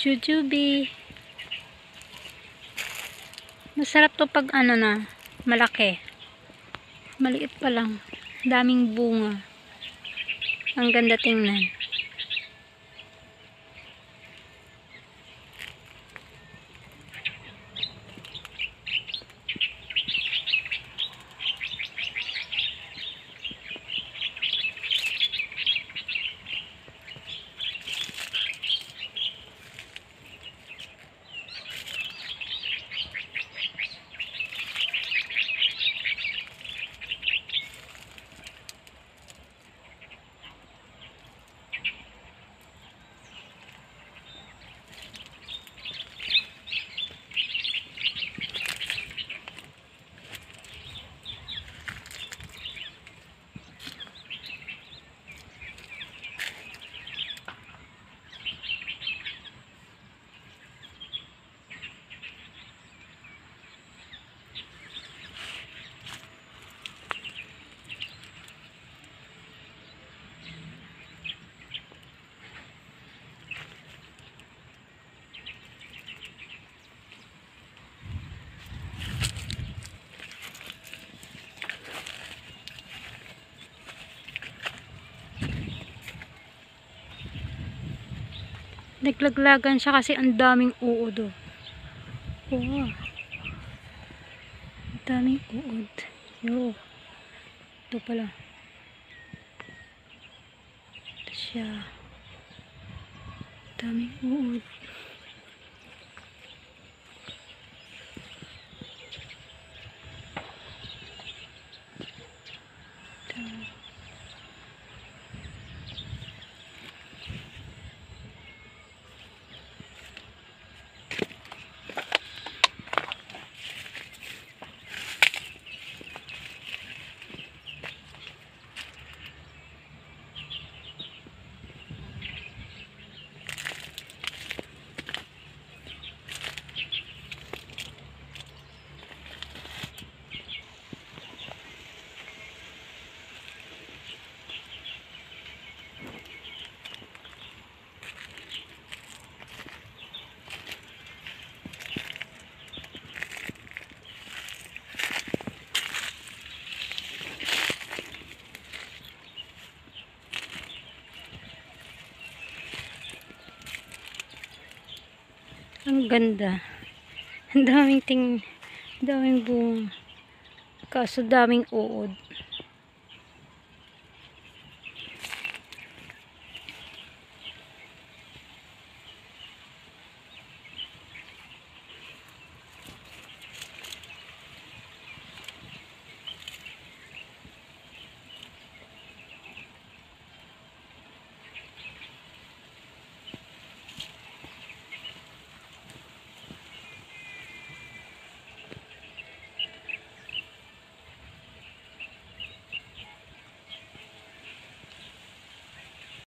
Jujube. Masarap to pag ano na, malaki. Maliit pa lang. Daming bunga. Ang ganda tingnan. Naglaglagan siya kasi ang daming uod. Oh. Ang daming uod. Yo. Ito pala. Ito siya. Daming uod. Ito. Ang ganda. Ang daming bunga. Kaso daming uod.